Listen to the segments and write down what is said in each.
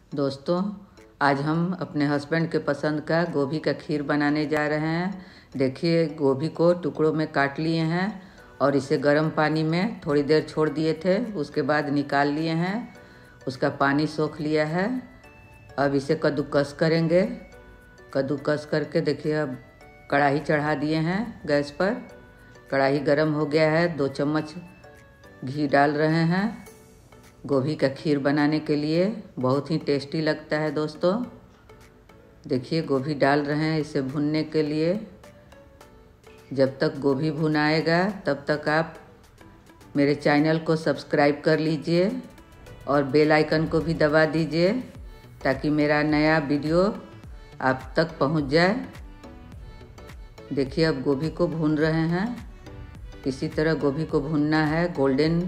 दोस्तों, आज हम अपने हस्बैंड के पसंद का गोभी का खीर बनाने जा रहे हैं। देखिए, गोभी को टुकड़ों में काट लिए हैं और इसे गर्म पानी में थोड़ी देर छोड़ दिए थे। उसके बाद निकाल लिए हैं, उसका पानी सोख लिया है। अब इसे कद्दूकस करेंगे। कद्दूकस करके देखिए, अब कढ़ाई चढ़ा दिए हैं गैस पर। कढ़ाई गर्म हो गया है। 2 चम्मच घी डाल रहे हैं गोभी का खीर बनाने के लिए। बहुत ही टेस्टी लगता है दोस्तों। देखिए, गोभी डाल रहे हैं इसे भूनने के लिए। जब तक गोभी भुनाएगा तब तक आप मेरे चैनल को सब्सक्राइब कर लीजिए और बेल आइकन को भी दबा दीजिए ताकि मेरा नया वीडियो आप तक पहुंच जाए। देखिए, अब गोभी को भून रहे हैं। इसी तरह गोभी को भूनना है। गोल्डन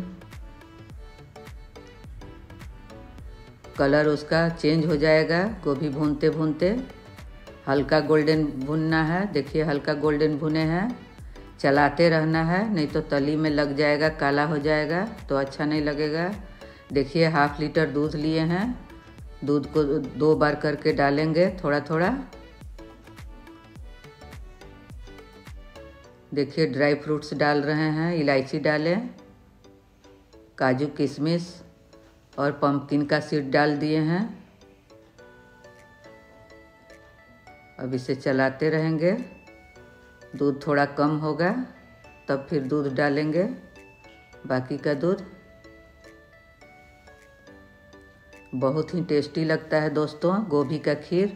कलर उसका चेंज हो जाएगा गोभी भूनते भूनते। हल्का गोल्डन भुनना है। देखिए, हल्का गोल्डन भुने हैं। चलाते रहना है, नहीं तो तली में लग जाएगा, काला हो जाएगा तो अच्छा नहीं लगेगा। देखिए, 1/2 लीटर दूध लिए हैं। दूध को 2 बार करके डालेंगे थोड़ा थोड़ा। देखिए, ड्राई फ्रूट्स डाल रहे हैं। इलायची डालें, काजू किशमिश और पंपकिन का सीड डाल दिए हैं। अब इसे चलाते रहेंगे। दूध थोड़ा कम होगा तब फिर दूध डालेंगे, बाकी का दूध। बहुत ही टेस्टी लगता है दोस्तों गोभी का खीर।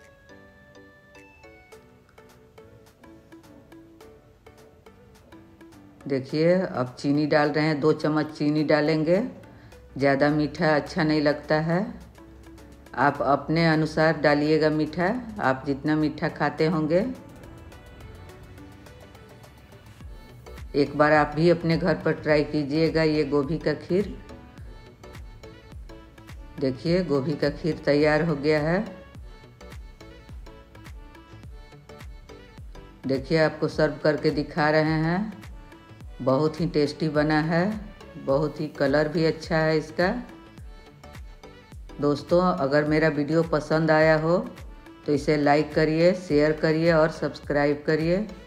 देखिए, अब चीनी डाल रहे हैं। 2 चम्मच चीनी डालेंगे। ज़्यादा मीठा अच्छा नहीं लगता है। आप अपने अनुसार डालिएगा मीठा, आप जितना मीठा खाते होंगे। एक बार आप भी अपने घर पर ट्राई कीजिएगा ये गोभी का खीर। देखिए, गोभी का खीर तैयार हो गया है। देखिए, आपको सर्व करके दिखा रहे हैं। बहुत ही टेस्टी बना है। बहुत ही कलर भी अच्छा है इसका। दोस्तों, अगर मेरा वीडियो पसंद आया हो तो इसे लाइक करिए, शेयर करिए और सब्सक्राइब करिए।